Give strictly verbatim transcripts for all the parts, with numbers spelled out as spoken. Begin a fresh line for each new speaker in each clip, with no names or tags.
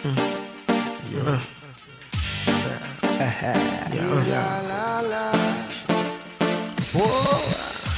Yeah. Yeah. La la la. Whoa.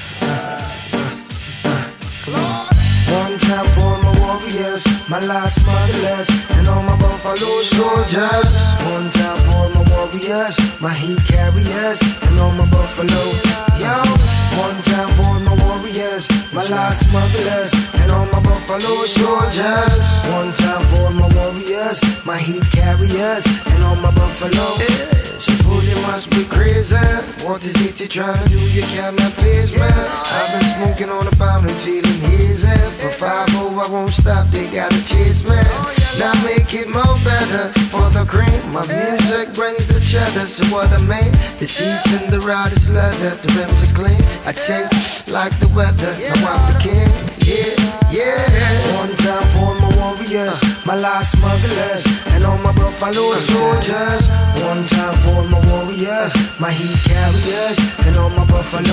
One time for my warriors, my last smugglers, and all my buffalo soldiers. One time for my warriors, my heat carriers, and all my buffalo. Yo. One time for my warriors, my last smugglers, and all my buffalo soldiers. One time for my warriors, my heat carriers, and all my buffalo. She fool, you must be crazy. What is it you're trying to do? You cannot face me. I've been smoking on a pound and feeling hazy. For five oh, I won't stop, they gotta chase me. Now make it more better for the cream. My music brings the cheddar, so what I mean, the sheets and the rod is leather, the rims are clean. I change like the weather, now I'm the king. Yeah, yeah. One time for my warriors, my last smugglers, and all my buffalo soldiers. One time for my warriors, my heat carriers, and all my buffalo.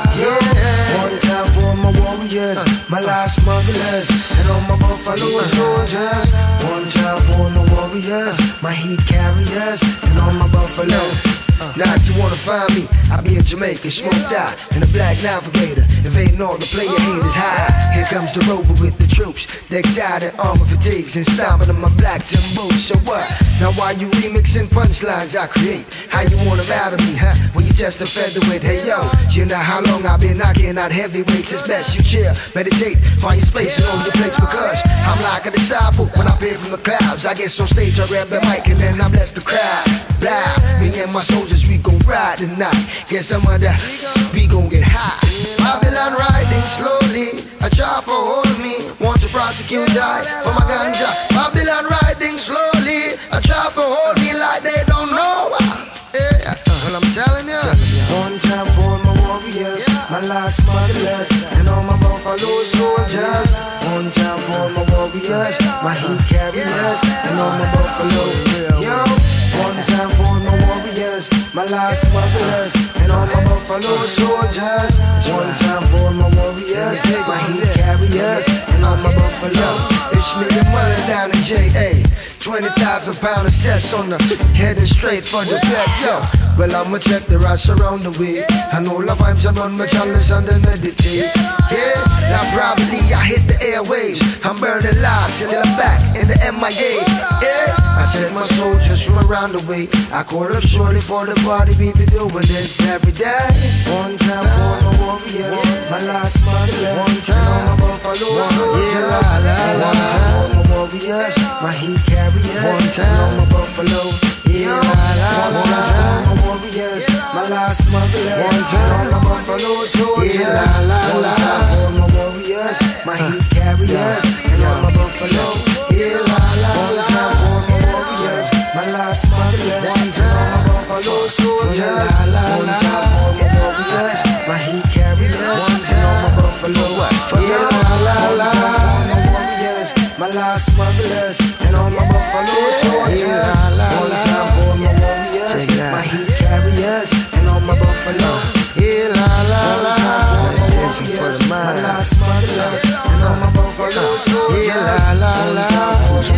Yeah. One time for my warriors, my last smugglers, and all my buffalo soldiers. One time for my warriors, my heat carriers, and all my buffalo. Now if you wanna find me, I'll be in Jamaica, smoked out in a black navigator, invading all the player haters high. Here comes the rover with the troops, decked out in armor fatigues and stomping on my black tin boots. So what? Now why you remixing punchlines I create? How you wanna lie to me, huh? When you just a featherweight, hey yo. You know how long I've been knocking out heavyweights. It's best you chill, meditate, find your space and own your place, because I'm like a disciple when I appear from the clouds. I get on stage, I grab the mic and then I bless the crowd. Blah, me and my soldiers, we gon' ride tonight. Get some of that, we gon' get high. Babylon riding slowly, I try for hold me. Want to prosecute, die for my ganja. Babylon riding slowly, I try for hold me like they don't know. Yeah, well I'm telling ya. One time for my warriors, my last smugglers, and all my buffalo soldiers. One time for my warriors, my heat carriers, and all my buffalo. Yo. One time for my warriors, my last smugglers, and all my buffalo soldiers. One time for my warriors, my heat carriers, and all my buffalo. It's me and Mullen down in J A. twenty thousand pound assess on the heading straight for the back, yo. Well, I'ma check the rats around the way. I know the vibes are on my chalice and then meditate. Yeah, now probably I hit the airwaves. I'm burning live till I'm back in the M I A. Yeah, I send my soldiers from around the way. I call up shortly for the party. We be doing this every day. One time for my warriors, my last smugglers, one time for my buffalo soldiers. One time for my warriors, my heat carriers, one time for my buffalo. Yeah, one time for my warriors, my last smugglers, one time for my buffalo soldiers. One time for my warriors, my heat carriers, and all my buffalo. Yeah, one time for my warriors, my last smugglers, one time for my buffalo soldiers. One time for my warriors, my heat carriers, and all my buffalo. Yeah, one time for my warriors, my last smugglers, and all my buffalo soldiers. One time for my warriors, my heat carriers, and all my buffalo. Yeah, la la la. One time for my warriors, my last smugglers, and all my buffalo soldiers. Yeah, la la la. One time for